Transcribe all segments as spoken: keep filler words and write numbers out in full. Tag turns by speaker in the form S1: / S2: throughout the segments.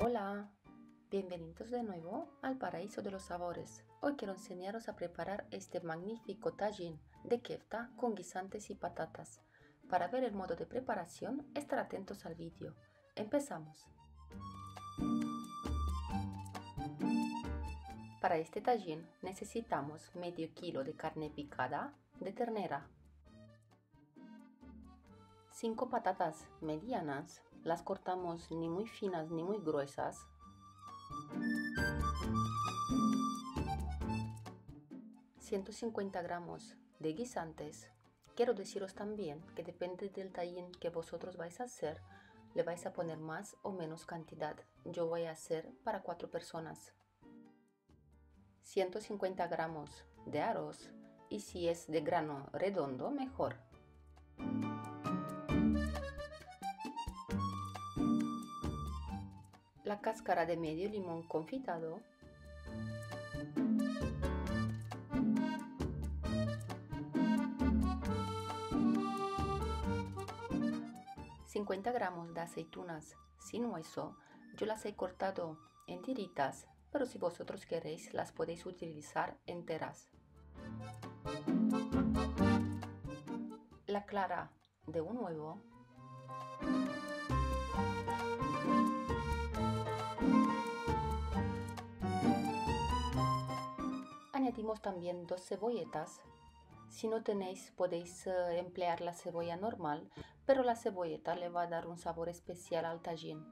S1: Hola, bienvenidos de nuevo al Paraíso de los Sabores. Hoy quiero enseñaros a preparar este magnífico tajín de kefta con guisantes y patatas. Para ver el modo de preparación, estar atentos al vídeo. Empezamos. Para este tajín necesitamos medio kilo de carne picada de ternera, cinco patatas medianas, las cortamos ni muy finas ni muy gruesas, ciento cincuenta gramos de guisantes. Quiero deciros también que depende del tajín que vosotros vais a hacer, le vais a poner más o menos cantidad. Yo voy a hacer para cuatro personas. ciento cincuenta gramos de arroz, y si es de grano redondo mejor. La cáscara de medio limón confitado, cincuenta gramos de aceitunas sin hueso. Yo las he cortado en tiritas, pero si vosotros queréis las podéis utilizar enteras. La clara de un huevo, añadimos también dos cebolletas. Si no tenéis, podéis uh, emplear la cebolla normal, pero la cebolleta le va a dar un sabor especial al tajín.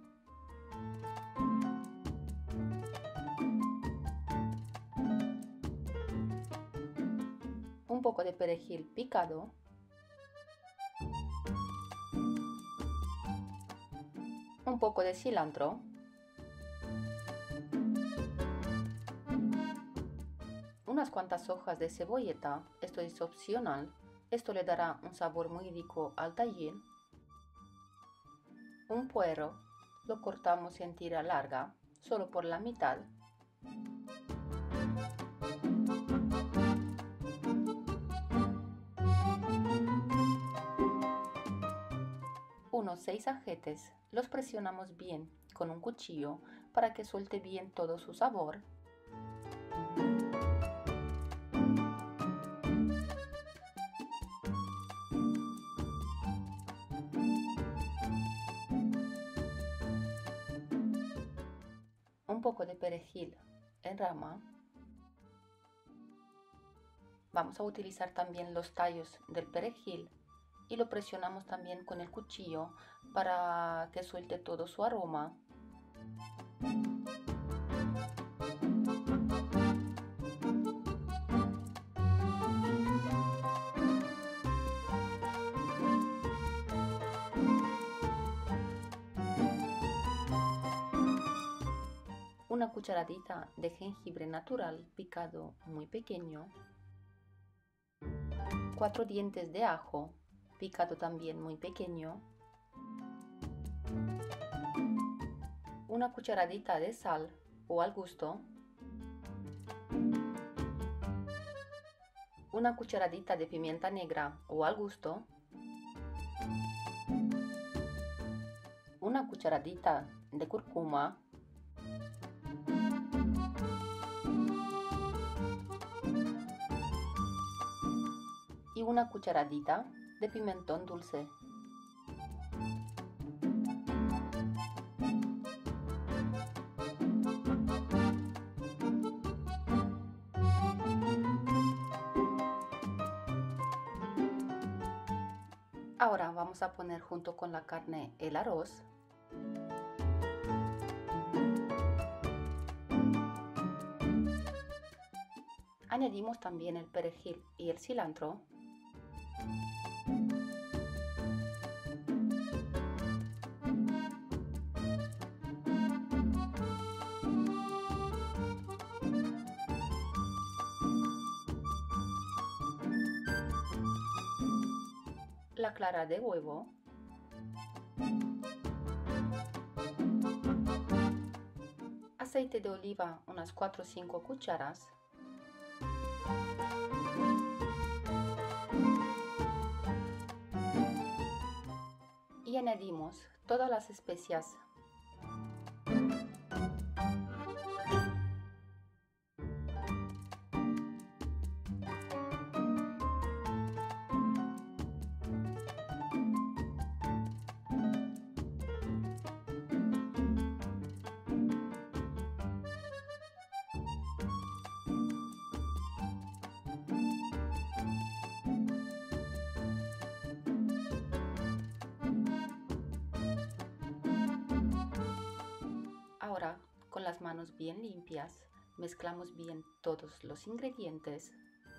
S1: Un poco de perejil picado, un poco de cilantro, unas cuantas hojas de cebolleta, esto es opcional, esto le dará un sabor muy rico al tajín, un puerro, lo cortamos en tira larga, solo por la mitad, unos seis ajetes, los presionamos bien con un cuchillo para que suelte bien todo su sabor. Un poco de perejil en rama. Vamos a utilizar también los tallos del perejil y lo presionamos también con el cuchillo para que suelte todo su aroma. Una cucharadita de jengibre natural picado muy pequeño, cuatro dientes de ajo picado también muy pequeño, una cucharadita de sal o al gusto, una cucharadita de pimienta negra o al gusto, una cucharadita de cúrcuma, y una cucharadita de pimentón dulce. Ahora vamos a poner junto con la carne el arroz. Añadimos también el perejil y el cilantro. La clara de huevo, aceite de oliva unas cuatro o cinco cucharas, y añadimos todas las especias. Ahora, con las manos bien limpias, mezclamos bien todos los ingredientes.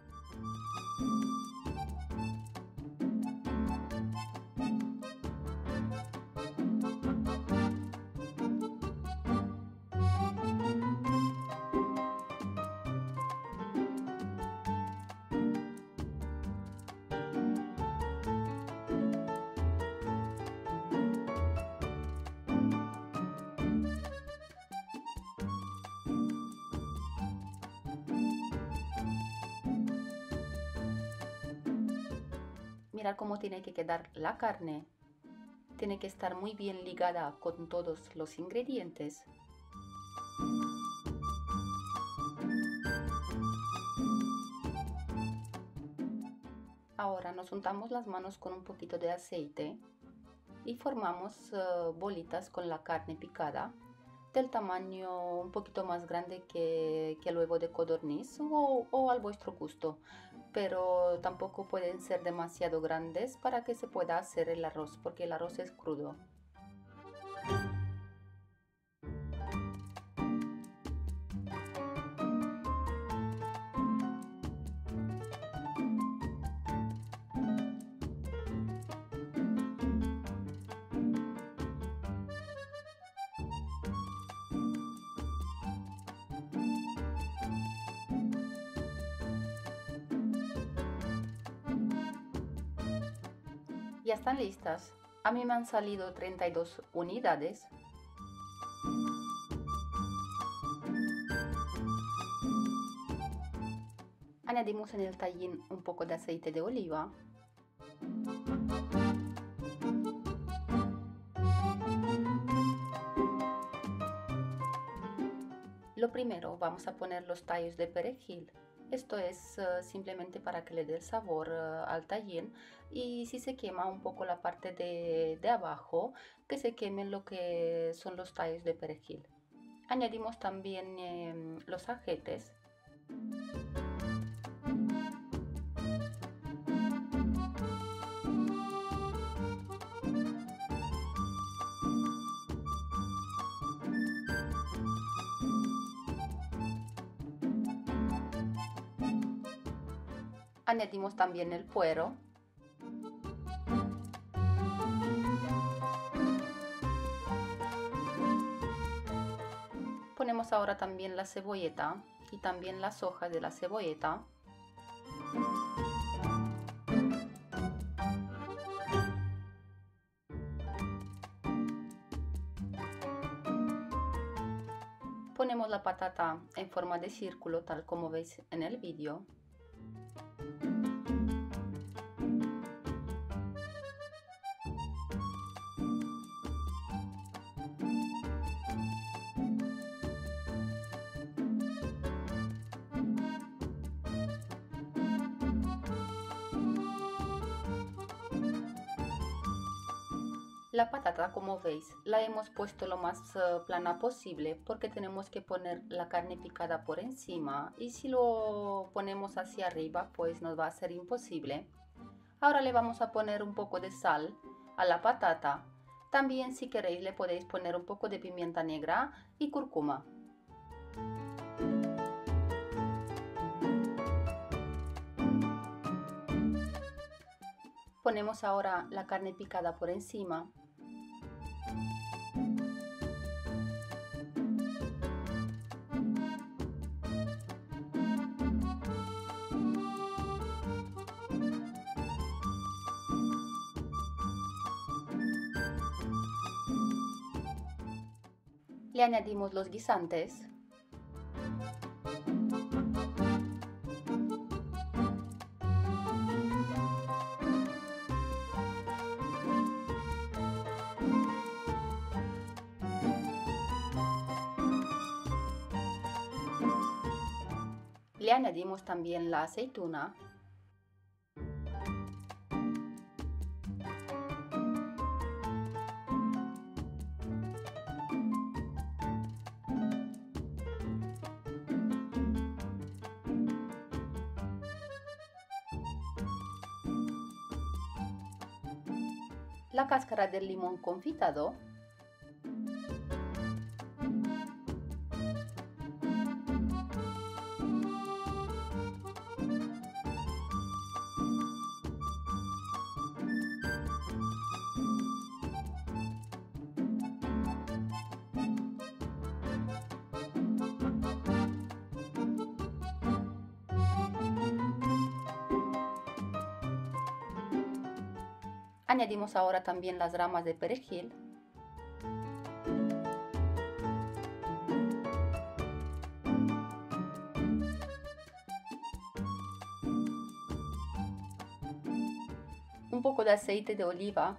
S1: Mirad cómo tiene que quedar la carne. Tiene que estar muy bien ligada con todos los ingredientes. Ahora nos untamos las manos con un poquito de aceite y formamos uh, bolitas con la carne picada del tamaño un poquito más grande que, que el huevo de codorniz o, o al vuestro gusto, pero tampoco pueden ser demasiado grandes para que se pueda hacer el arroz, porque el arroz es crudo. Ya están listas. A mí me han salido treinta y dos unidades. Añadimos en el tajín un poco de aceite de oliva. Lo primero, vamos a poner los tallos de perejil. Esto es uh, simplemente para que le dé el sabor uh, al tajín, y si se quema un poco la parte de, de abajo, que se quemen lo que son los tallos de perejil. Añadimos también eh, los ajetes. Añadimos también el puero. Ponemos ahora también la cebolleta y también las hojas de la cebolleta. Ponemos la patata en forma de círculo, tal como veis en el vídeo. La patata, como veis, la hemos puesto lo más uh, plana posible porque tenemos que poner la carne picada por encima, y si lo ponemos hacia arriba pues nos va a ser imposible. Ahora le vamos a poner un poco de sal a la patata. También, si queréis, le podéis poner un poco de pimienta negra y cúrcuma. Ponemos ahora la carne picada por encima. Le añadimos los guisantes. Le añadimos también la aceituna. La cáscara del limón confitado. Añadimos ahora también las ramas de perejil. Un poco de aceite de oliva.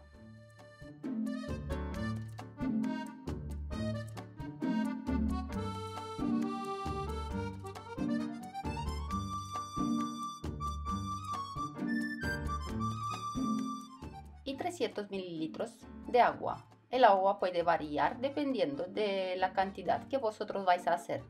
S1: Y trescientos mililitros de agua. El agua puede variar dependiendo de la cantidad que vosotros vais a hacer.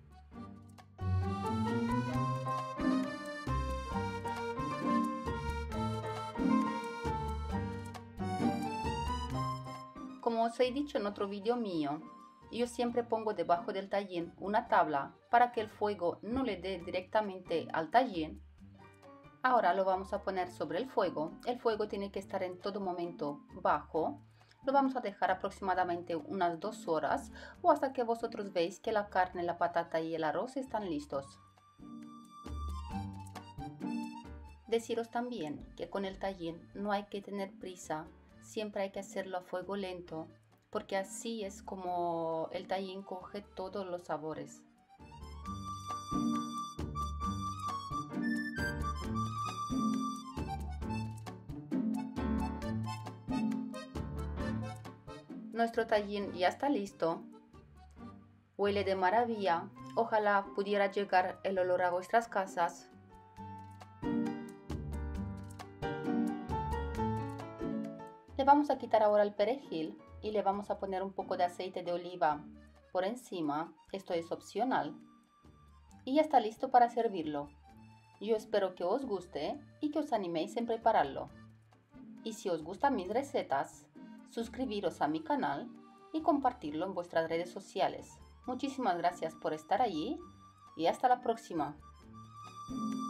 S1: Como os he dicho en otro vídeo mío, yo siempre pongo debajo del tajín una tabla para que el fuego no le dé directamente al tajín. Ahora lo vamos a poner sobre el fuego. El fuego tiene que estar en todo momento bajo. Lo vamos a dejar aproximadamente unas dos horas o hasta que vosotros veis que la carne, la patata y el arroz están listos. Deciros también que con el tajín no hay que tener prisa, siempre hay que hacerlo a fuego lento, porque así es como el tajín coge todos los sabores. Nuestro tajín ya está listo. Huele de maravilla. Ojalá pudiera llegar el olor a vuestras casas. Le vamos a quitar ahora el perejil y le vamos a poner un poco de aceite de oliva por encima. Esto es opcional. Y ya está listo para servirlo. Yo espero que os guste y que os animéis en prepararlo. Y si os gustan mis recetas, suscribiros a mi canal y compartirlo en vuestras redes sociales. Muchísimas gracias por estar allí y hasta la próxima.